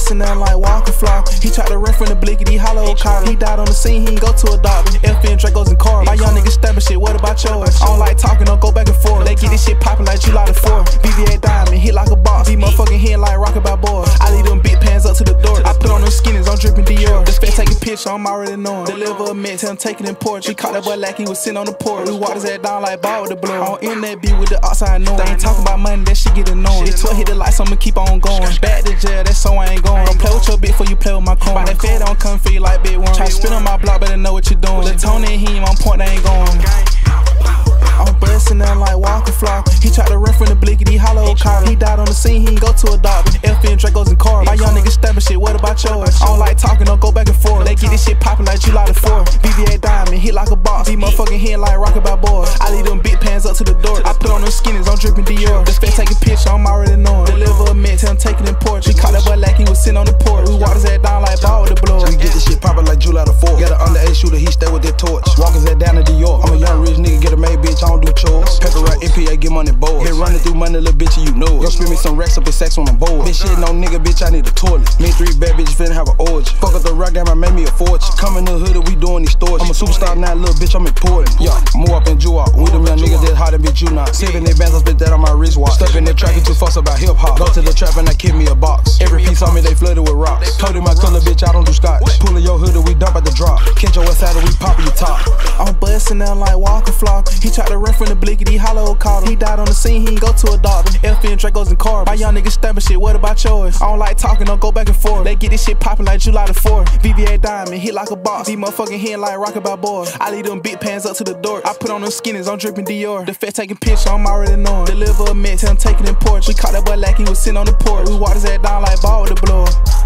bustin' down like Walker Flock. He tried to run from the blickety hollow collar. He died on the scene, he ain't go to a doctor. FN Dracos and cars. My young niggas stabbing shit, what about yours? I don't like talking, don't go back and forth. They get this shit poppin' like July the 4th. BVA diamond, hit like a boss. These motherfucking head like rocket by boys. I leave them big pants up to the door. I put on them skinnies, I'm drippin' Dior. The fed taking picture, I'm already knowing. Deliver a mix, him taking in porch. We caught that boy like he was sitting on the porch. We walked his head down like ball with the blow. On internet beat with the outside noise. They ain't talking about money, that shit get annoying. If 12 hit the lights, I'ma keep on going. Back to jail, that's so I ain't going. Don't play with your bitch before you play with my coin. That fed don't come for you like big one. Try to spin on my block, better know what you're doing. The tone ain't him, on point, they ain't going. I'm bustin' down like Walker Flock. He tried to run from the blickety hollow collar. He died on the scene, he ain't go to a doctor. FN Dracos and cars. My young niggas stabbing shit, what about yours? I don't like talking, don't go back and forth. They get this shit poppin' like July the 4th. BVA diamond, hit like a boss. These motherfucking head like rocket by boys. I leave them big pants up to the door. I put on them skinnies, I'm drippin' Dior. The fed taking picture, I'm already knowing. Deliver a mix, him taking in porch. We caught that boy like he was sitting on the porch. We walked his head down like ball with the blow. We get this shit poppin' like July the 4th. Got an underage shooter, he stay with that torch. Walk his head down to Dior. I'm a young rich nigga, get a made bitch, I don't do chores. Right, MPA, get money boys. Been running through money, little bitch, you know it. Go spend me some racks up in sex when I'm bored. Been shitting on nigga, bitch, I need a toilet. Me and 3 bad bitches finna have an orgy. Fuck up the rock game, I made me a fortune. Come in the hood, we doing these stores. I'm a superstar now, little bitch, I'm important. Yeah, more up in Juwop. We them young niggas that hard and bitch, you not. 7 bands, I spit that on my wristwatch. Stuck in that track, too fuss about hip hop. Go to the trap and I kick me a box. Every piece on me, they flooded with rocks. Told him my color, bitch, I don't do scotch. Pullin' your hood, we dump at the drop. Catch your west side, we pop your top. I'm bustin' down like Walker Flock. He tried to run from the blickety hollow collar. He died on the scene, he ain't go to a doctor. FN Dracos and cars. My young niggas stabbing shit, what about yours? I don't like talking, don't go back and forth. They get this shit poppin' like July the 4th. BVA diamond, hit like a boss. These motherfucking head like rocket by boys. I leave them big pants up to the door. I put on them skinnies, I'm drippin' Dior. The fed taking picture, I'm already knowing. Deliver a mix, him taking in porch. We caught that boy like he was sitting on the porch. We walked his head down like ball with the blower.